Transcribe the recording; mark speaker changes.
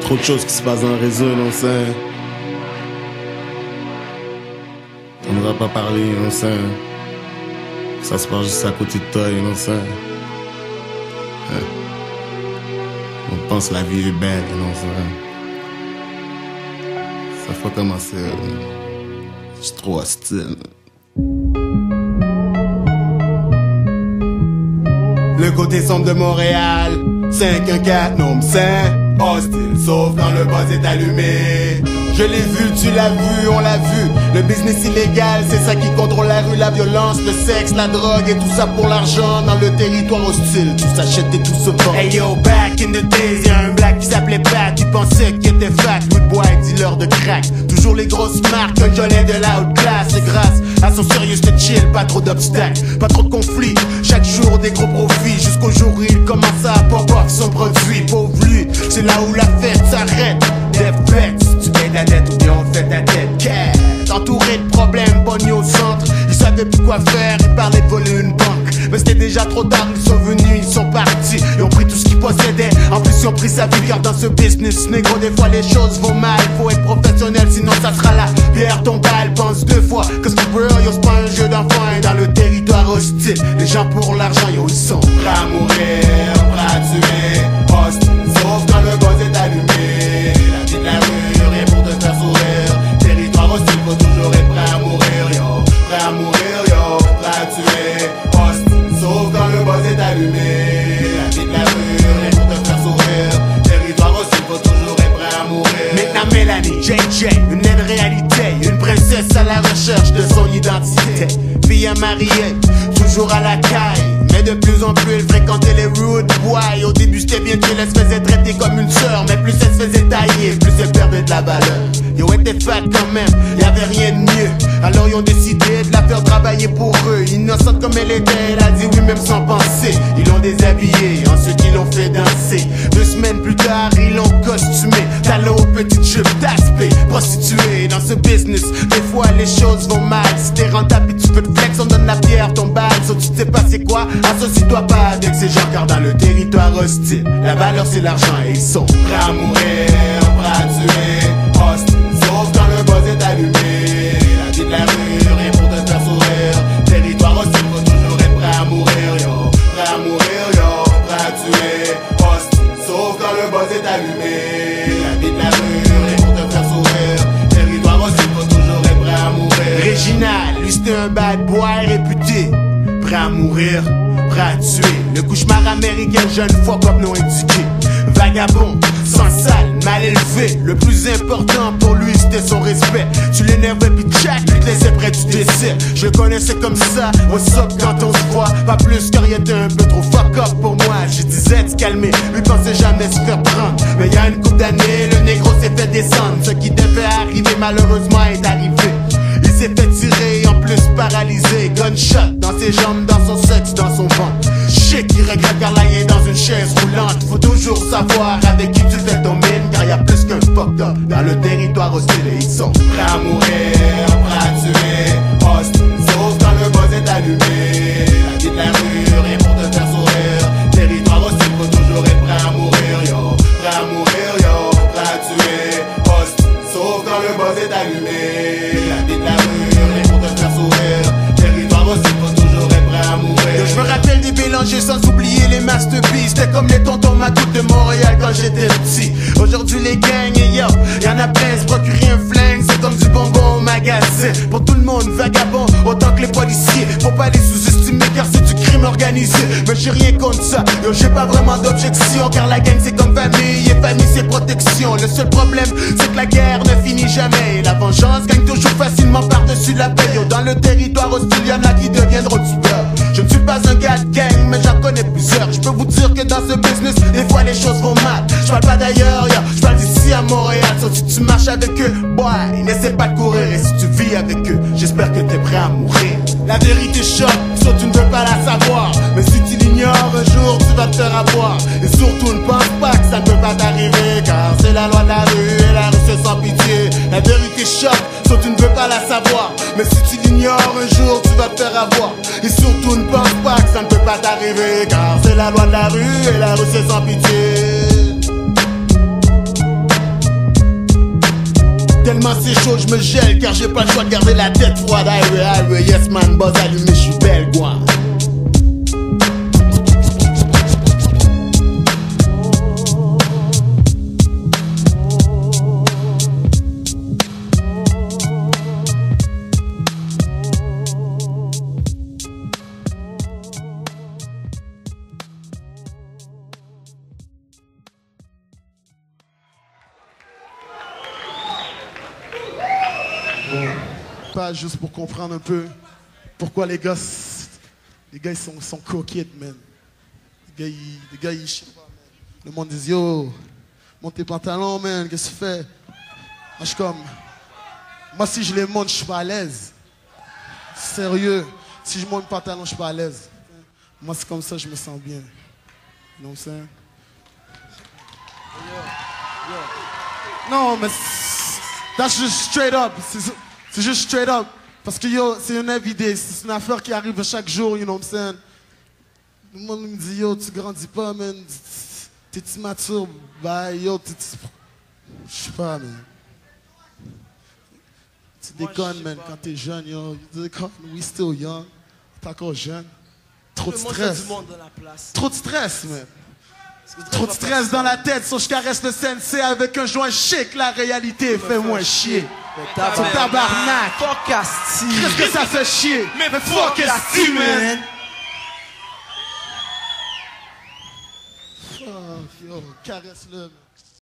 Speaker 1: Trop de choses qui se passent dans le réseau, non c'est. On ne va pas parler, non c'est. Ça se passe juste à côté de toi, non c'est. On pense que la vie est belle, non c'est. Ça faut commencer. Je suis trop hostile. Le côté sombre de Montréal, 514, non c'est hostile, sauf quand le buzz est allumé. Je l'ai vu, tu l'as vu, on l'a vu. Le business illégal, c'est ça qui contrôle la rue, la violence, le sexe, la drogue et tout ça pour l'argent dans le territoire hostile. Tout s'achète et tout se vend. Hey yo, back in the days, y'a un black qui s'appelait Pat, qui pensait qu'il était fat, wood boy, dealer de crack. Toujours les grosses marques, un jolet de la haute classe. Et grâce à son sérieux, c'était chill, pas trop d'obstacles, pas trop de conflits. Chaque jour des gros profits, jusqu'au jour où il commence à pop off son produit. Pauvre lui, c'est là où la fête s'arrête. Death threats, tu payes ta dette ou bien on fait ta tête. Entouré de problèmes, pogné au centre. Ils savaient plus quoi faire, ils parlaient de voler une banque. Mais c'était déjà trop tard, ils sont venus, ils sont partis. Ils ont pris tout ce qu'ils possédaient, en plus ils ont pris sa vie. Car dans ce business, négro, des fois les choses vont mal. Faut être professionnel, sinon ça sera la pierre tombale. Pense deux fois, cause que bro, yo, c'est pas un jeu d'enfant. Et dans le territoire hostile, les gens pour l'argent, yo, ils sont prêts à mourir, prêts à tuer, hostile. Sauf quand le buzz est allumé. La vie de la rue, rien pour te faire sourire. Territoire hostile, faut toujours être prêt à mourir, yo. Prêt à mourir, yo, prêt à tuer, hostile. Sauf quand le buzz est allumé. La vie de la rue, rien pour te faire sourire. Territoire hostile, faut toujours être prêt à mourir. Maintenant Mélanie, JJ, une naine réalité. Une princesse à la recherche de son identité. Fille à marier, toujours à la caille. Mais de plus en plus elle fréquentait les rude boys. Au début c'était bien chill, elle se faisait traiter comme une sœur. Mais plus elle se faisait tailler, plus elle perdait de la valeur. Yo, elle était fat quand même, y'avait rien de mieux. Alors ils ont décidé de la faire travailler pour eux. Innocente comme elle était, elle a dit oui même sans penser. Ils l'ont déshabillée, ensuite ils l'ont fait danser. 2 semaines plus tard, ils l'ont costumé. Talons aux petites jupes d'aspect, prostituée. Dans ce business, des fois les choses vont mal. Si t'es rentable et tu peux te flex, on donne la pierre, ton balle. So tu sais pas c'est quoi, associe-toi pas avec ces gens. Car dans le territoire hostile, la valeur c'est l'argent et ils sont prêts à mourir, prêts à tuer, hostile. Sauf quand le buzz est allumé. La vie de la rue, rien pour te faire sourire. Territoire hostile, faut toujours être prêt à mourir, yo. Prêt à mourir, yo, prêt à tuer, hostile. Sauf quand le buzz est allumé. La vie de la rue, rien pour te faire sourire. Territoire hostile, faut toujours être prêt à mourir. Réginal, lui c'était un bad boy réputé. Prêt à mourir, prêt à tuer. Le cauchemar américain, jeune fuck-up non éduqué. Vagabond, sans salle, mal élevé. Le plus important pour lui c'était son respect. Tu l'énervais pis tchac, lui te laissais près du décès. Je le connaissais comme ça, what's up quand on se voit. Pas plus car il était un peu trop fuck up pour moi. Je disais de se calmer, lui pensait jamais se faire prendre. Mais y a une couple d'années, le négro s'est fait descendre. Ce qui devait arriver malheureusement est arrivé. Il s'est fait tirer, en plus paralysé. Gunshot dans ses jambes, dans son sexe, dans son ventre. Shit qui regrette car là il est dans une chaise roulante. Faut toujours savoir avec qui tu fais ton mine. Car y'a plus qu'un fucked up dans le territoire hostile. Et ils sont prêts à mourir, prêts à tuer, hostile. Sauf quand le buzz est allumé. La vie de la rue, rien pour te faire sourire. Territoire hostile, faut toujours être prêt à mourir, yo. Prêt à mourir, yo, prêt à tuer, hostile. Sauf quand le buzz est allumé. La vie de la rue, rien pour te faire sourire. Territoire hostile, faut toujours être prêt à mourir. Je me rappelle des Bélanger sans oublier les masterpieces. C'était comme les tontons Matout de Montréal quand j'étais petit. Aujourd'hui les gangs et yo, y'en a plein, se procurer un flingue, c'est comme du bonbon au magasin. Pour tout le monde, vagabond, autant que les policiers. Faut pas les sous-estimer car c'est du crime organisé. Mais j'ai rien contre ça, yo j'ai pas vraiment d'objection. Car la gang c'est comme famille et famille c'est protection. Le seul problème c'est que la guerre ne finit jamais. La vengeance gagne toujours facilement par-dessus la paix. Yo, dans le territoire hostile y'en a qui deviendront tueurs. Je ne suis pas un gars de gang mais j'en connais plusieurs. Je peux vous dire que dans ce business des fois les choses vont mal. Je parle pas d'ailleurs, yo, je parle d'ici à Montréal. So, si tu marches avec eux, boy, n'essaie pas de courir. Et si tu vis avec eux, j'espère que t'es prêt à mourir. La vérité choque, soit tu ne veux pas la savoir. Mais si tu l'ignores, un jour tu vas te faire avoir. Et surtout ne pense pas que ça ne peut pas t'arriver. Car c'est la loi de la rue et la rue c'est sans pitié. La vérité choque, soit tu ne veux pas la savoir. Mais si tu l'ignores, un jour tu vas te faire avoir. Et surtout ne pense pas que ça ne peut pas t'arriver. Car c'est la loi de la rue et la rue c'est sans pitié. quand c'est chaud, je me gèle car j'ai pas le choix de garder la tête froide. Highway, yes man, buzz allumé, je suis belle, quoi. Pas juste pour comprendre un peu pourquoi les gars ils sont coquettes, man. Les gars, ils, je sais pas, man. Le monde dit, yo, monte tes pantalons, man, qu'est-ce que tu fais? Moi, je suis comme, moi, si je les monte, je suis pas à l'aise. Sérieux, si je monte le pantalon, je suis pas à l'aise. Moi, c'est comme ça, je me sens bien. You know what I'm saying? Non, mais that's just straight up. C'est juste straight up. Parce que yo, c'est une évidence. C'est une affaire qui arrive chaque jour, you know what I'm saying? Le monde me dit, yo, tu grandis pas, man. T'es immature. Bah, yo, je sais pas, man. Tu déconnes, man, quand t'es jeune, yo. You déconnes, we still young. T'es encore jeune. Trop de stress. Trop de stress, man. Trop de stress dans la tête, so je caresse le sensei avec un joint chic, la réalité fait moins chier. Ton tabarnak!
Speaker 2: Fuck Asti!
Speaker 1: Qu'est-ce que ça fait chier? Mais fuck Asti, man! Fuck, yo, caresse-le.